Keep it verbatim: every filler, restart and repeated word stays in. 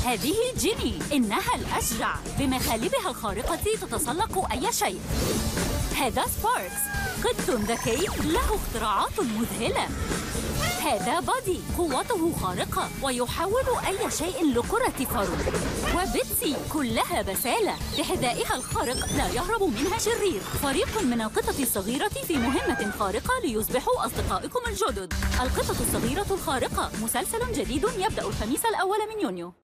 هذه جيني، إنها الأشجع، بمخالبها الخارقة تتسلق أي شيء. هذا سباركس، قط ذكي له اختراعات مذهلة. هذا بادي، قوته خارقة ويحول أي شيء لكرة فرو. وبيتسي كلها بسالة، بحذائها الخارق لا يهرب منها شرير. فريق من القطط الصغيرة في مهمة خارقة ليصبحوا أصدقائكم الجدد. القطة الصغيرة الخارقة، مسلسل جديد يبدأ الخميس الأول من يونيو.